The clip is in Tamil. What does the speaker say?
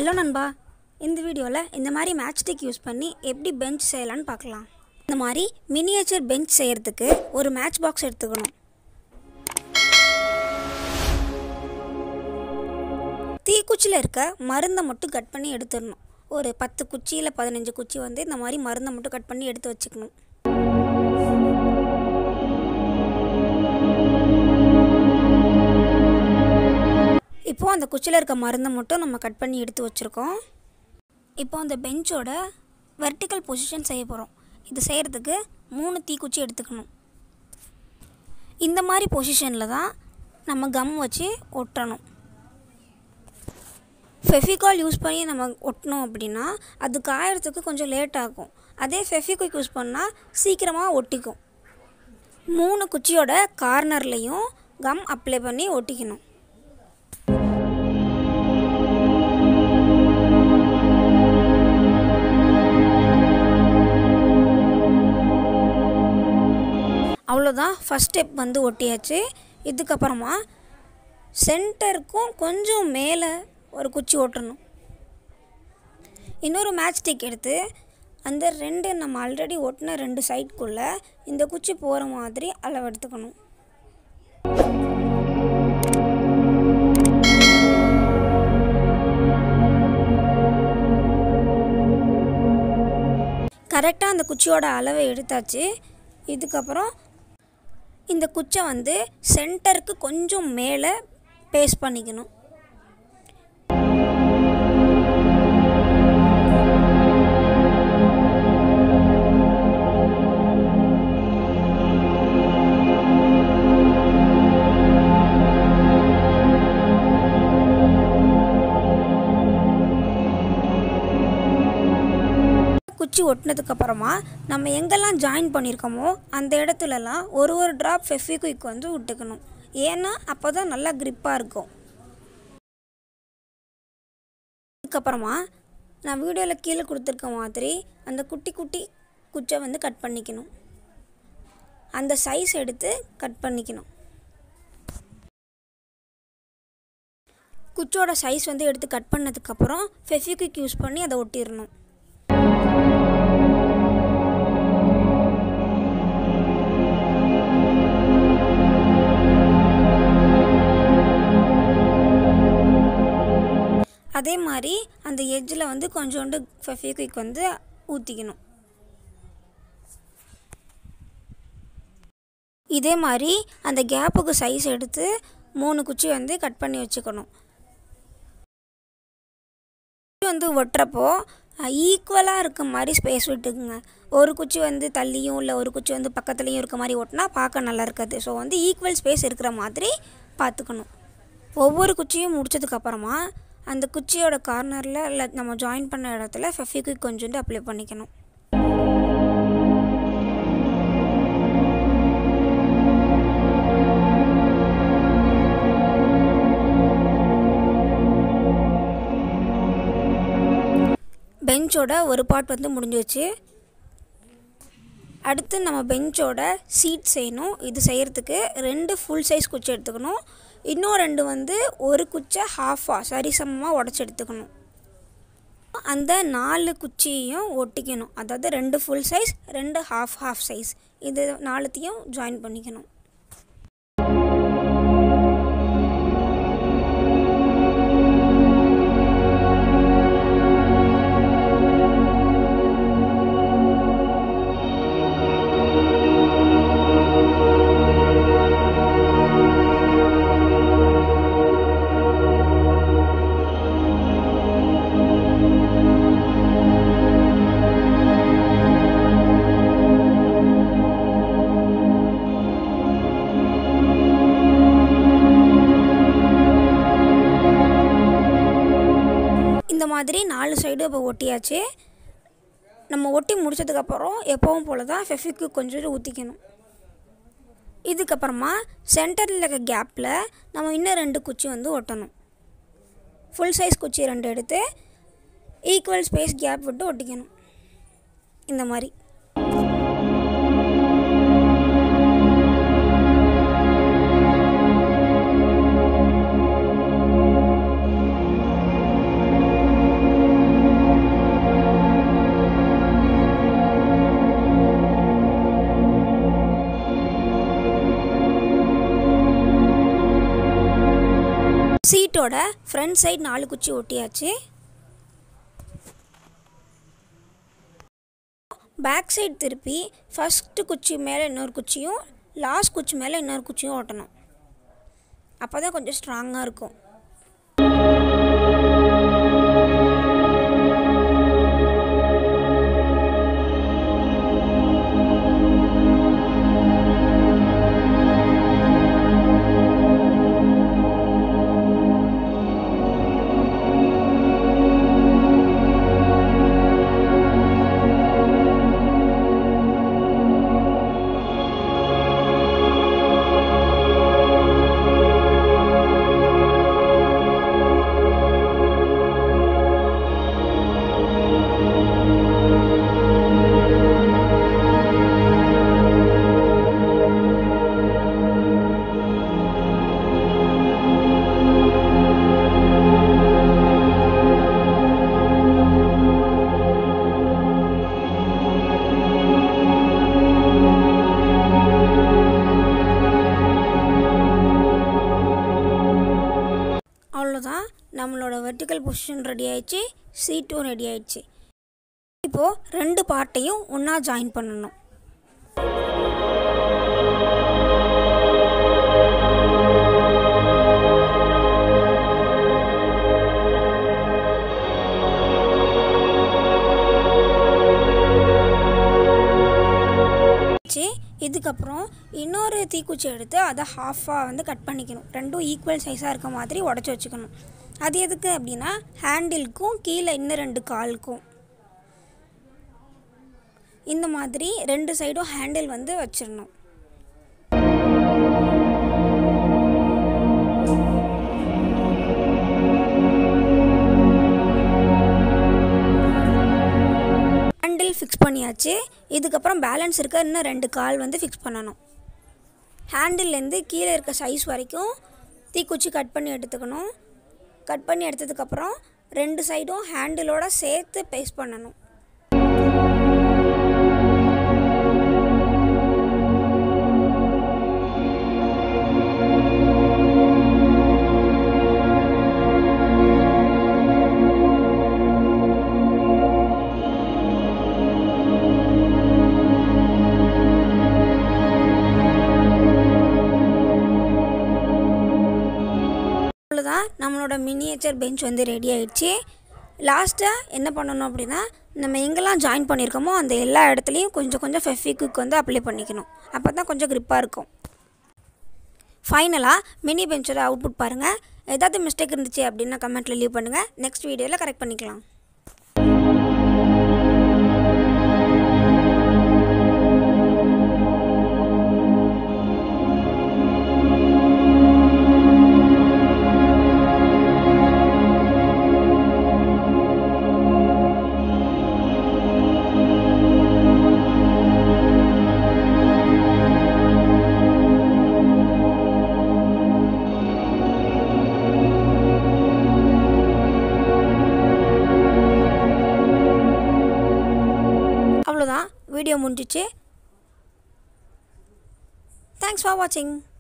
ஹலோ நண்பா, இந்த வீடியோவில் இந்த மாதிரி மேட்ச்ஸ்டிக் யூஸ் பண்ணி எப்படி பெஞ்ச் செய்யலான்னு பார்க்கலாம். இந்த மாதிரி மினியேச்சர் பெஞ்ச் செய்கிறதுக்கு ஒரு மேட்ச் பாக்ஸ் எடுத்துக்கணும். தீக்குச்சியில் இருக்க மருந்தை மட்டும் கட் பண்ணி எடுத்துடணும். ஒரு 10 குச்சி இல்லை 15 குச்சி இந்த மாதிரி மருந்தை மட்டும் கட் பண்ணி எடுத்து வச்சுக்கணும். இப்போது அந்த குச்சியில் இருக்க மருந்தை மட்டும் நம்ம கட் பண்ணி எடுத்து வச்சுருக்கோம். இப்போ அந்த பெஞ்சோட வெர்டிக்கல் பொசிஷன் செய்ய போகிறோம். இது செய்கிறதுக்கு 3 தீக்குச்சி எடுத்துக்கணும். இந்த மாதிரி பொசிஷனில் தான் நம்ம கம் வச்சு ஒட்டணும். ஃபெவிகால் யூஸ் பண்ணி நம்ம ஒட்டணும் அப்படின்னா அது காயறதுக்கு கொஞ்சம் லேட் ஆகும். அதே ஃபெவிக்விக் யூஸ் பண்ணால் சீக்கிரமாக ஒட்டிக்கும். 3 குச்சியோட கார்னர்லேயும் கம் அப்ளை பண்ணி ஒட்டிக்கணும். அவ்வளோதான், ஃபஸ்ட் ஸ்டெப் ஒட்டியாச்சு. இதுக்கப்புறமா சென்டருக்கும் கொஞ்சம் மேலே ஒரு குச்சி ஓட்டணும். இன்னொரு மேட்ச்ஸ்டிக் எடுத்து அந்த நம்ம ஆல்ரெடி ஒட்டின 2 சைடுக்குள்ளே இந்த குச்சி போகிற மாதிரி அளவு எடுத்துக்கணும். கரெக்டாக அந்த குச்சியோட அளவை எடுத்தாச்சு. இதுக்கப்புறம் இந்த குச்சை சென்டருக்கு கொஞ்சம் மேலே பேஸ்ட் பண்ணிக்கணும். குச்சி ஒட்டினதுக்கப்புறமா நம்ம எங்கெல்லாம் ஜாயின் பண்ணியிருக்கோமோ அந்த இடத்துலலாம் ஒரு ட்ராப் ஃபெவிக்விக் விட்டுக்கணும். ஏன்னா அப்போ தான் நல்லா க்ரிப்பாக இருக்கும். அதுக்கப்புறமா நான் வீடியோவில் கீழே கொடுத்துருக்க மாதிரி அந்த குட்டி குட்டி குச்சை கட் பண்ணிக்கணும். அந்த சைஸ் எடுத்து கட் பண்ணிக்கணும். குச்சோட சைஸ் எடுத்து கட் பண்ணதுக்கப்புறம் ஃபெவிக்விக் யூஸ் பண்ணி அதை ஒட்டிடணும். அதே மாதிரி அந்த எட்ஜில் கொஞ்சோண்டு ஃபெவிக்விக் ஊற்றிக்கணும். இதே மாதிரி அந்த கேப்புக்கு சைஸ் எடுத்து 3 குச்சி கட் பண்ணி வச்சுக்கணும். ஒட்டுறப்போ ஈக்குவலாக இருக்க மாதிரி ஸ்பேஸ் விட்டுக்குங்க. ஒரு குச்சி தள்ளியும் இல்லை ஒரு குச்சி பக்கத்துலேயும் இருக்க மாதிரி ஓட்டினா பார்க்க நல்லா இருக்காது. ஸோ ஈக்குவல் ஸ்பேஸ் இருக்கிற மாதிரி பார்த்துக்கணும். ஒவ்வொரு குச்சியும் முடிச்சதுக்கப்புறமா அந்த குச்சியோட கார்னரில் இல்லை நம்ம ஜாயின் பண்ண இடத்துல ஃபெவிக்விக் கொஞ்சோண்டு அப்ளை பண்ணிக்கணும். பெஞ்சோட ஒரு பார்ட் முடிஞ்சிச்சு. அடுத்து நம்ம பெஞ்சோட சீட் செய்யணும். இது செய்கிறதுக்கு 2 ஃபுல் சைஸ் குச்சி எடுத்துக்கணும். இன்னும் 2 ஒரு குச்சை ஹாஃபாக சரிசமமாக உடச்சி எடுத்துக்கணும். அந்த 4 குச்சியையும் ஒட்டிக்கணும். அதாவது 2 ஃபுல் சைஸ் 2 ஹாஃப் சைஸ் இது 4த்தையும் ஜாயின் பண்ணிக்கணும். இந்த மாதிரி 4 சைடும் இப்போ ஒட்டியாச்சு. நம்ம ஒட்டி முடிச்சதுக்கப்புறம் எப்பவும் போல தான் ஃபெவிக்விக் கொஞ்சம் ஊற்றிக்கணும். இதுக்கப்புறமா சென்டரில் இருக்க கேப்பில் நம்ம இன்னும் 2 குச்சி ஒட்டணும். ஃபுல் சைஸ் குச்சி 2 எடுத்து ஈக்குவல் ஸ்பேஸ் கேப் விட்டு ஒட்டிக்கணும். இந்த மாதிரி சீட்டோட ஃப்ரண்ட் சைடு 4 குச்சி ஒட்டியாச்சு. பேக் சைடு திருப்பி ஃபஸ்ட்டு குச்சி மேலே இன்னொரு குச்சியும் லாஸ்ட் குச்சி மேலே இன்னொரு குச்சியும் ஓட்டணும். அப்போ தான் கொஞ்சம் ஸ்ட்ராங்காக இருக்கும். அவ்வளோதான், நம்மளோட வெர்டிக்கல் பொசிஷன் ரெடி ஆயிடுச்சு, சீட்டும் ரெடி ஆயிடுச்சு. இப்போது 2 பார்ட்டையும் ஒன்றா ஜாயின் பண்ணணும். இதுக்கப்புறம் இன்னொரு தீக்குச்சி எடுத்து அதை ஹாஃபாக வந்து கட் பண்ணிக்கணும். ரெண்டும் ஈக்குவல் சைஸாக இருக்க மாதிரி உடச்சி வச்சுக்கணும். அது எதுக்கு அப்படின்னா ஹேண்டிலுக்கும் கீழே இன்னும் 2 காலுக்கும் இந்த மாதிரி 2 சைடும் ஹேண்டில் வந்து வச்சிடணும். ஹேண்டில் ஃபிக்ஸ் பண்ணியாச்சு. இதுக்கப்புறம் பேலன்ஸ் இருக்க இன்னும் 2 கால் வந்து ஃபிக்ஸ் பண்ணணும். ஹேண்டில்லேருந்து கீழே இருக்க சைஸ் வரைக்கும் தீக்குச்சி கட் பண்ணி எடுத்துக்கணும். கட் பண்ணி எடுத்ததுக்கப்புறம் 2 சைடும் ஹேண்டிலோடு சேர்த்து பேஸ்ட் பண்ணணும். அவ்வளோதான், நம்மளோட மினியேச்சர் பெஞ்ச் வந்து ரெடி ஆகிடுச்சு. லாஸ்ட்டாக என்ன பண்ணணும் அப்படின்னா நம்ம எங்கெல்லாம் ஜாயின் பண்ணியிருக்கோமோ அந்த எல்லா இடத்துலையும் கொஞ்சம் கொஞ்சம் ஃபெவிக்விக் வந்து அப்ளை பண்ணிக்கணும். அப்போ தான் கொஞ்சம் க்ரிப்பாக இருக்கும். ஃபைனலாக மினி பெஞ்சோட அவுட்புட் பாருங்கள். ஏதாவது மிஸ்டேக் இருந்துச்சு அப்படின்னா கமெண்ட்டில் லீவ் பண்ணுங்கள். நெக்ஸ்ட் வீடியோவில் கரெக்ட் பண்ணிக்கலாம். அவ்வளோதான், வீடியோ முடிஞ்சிச்சு. தேங்க்ஸ் ஃபார் வாட்சிங்.